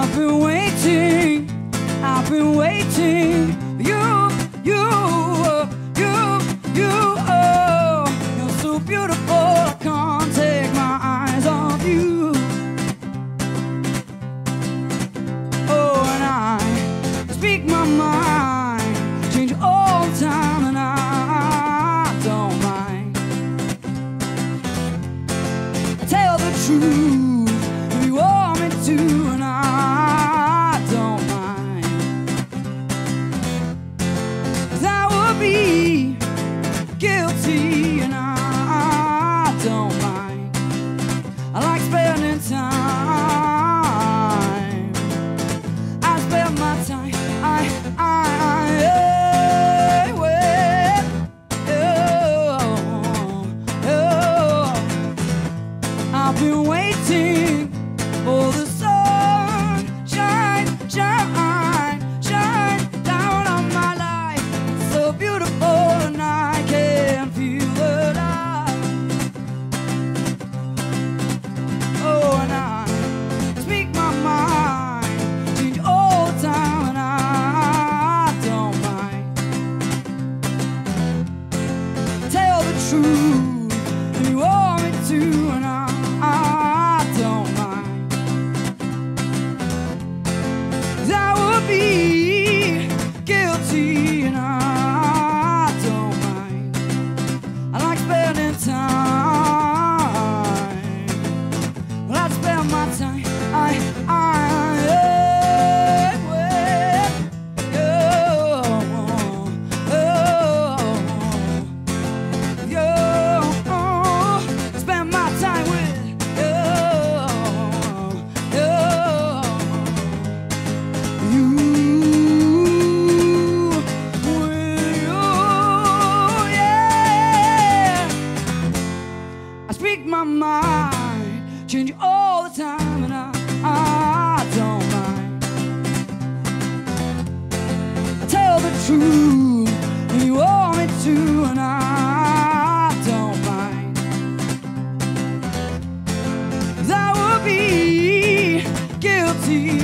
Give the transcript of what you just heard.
I've been waiting, I've been waiting. You're so beautiful, I can't take my eyes off you. Oh, and I speak my mind, change all the time, and I don't mind. I tell the truth if you want me to, and I don't mind. 'Cause I would be guilty, and I don't mind. I like spending time. I spend my time. I've been waiting for the sun, shine down on my life. It's so beautiful and I can feel alive. Oh, and I speak my mind, change all the time, and I don't mind. Tell the truth if you want me to, and I don't mind. 'Cause I would be guilty, and I don't mind. I like spending time. Well, I spend my time. Spend my time with speak my mind, change all the time, and I don't mind. I tell the truth if you want me to, and I don't mind. 'Cause I would be guilty,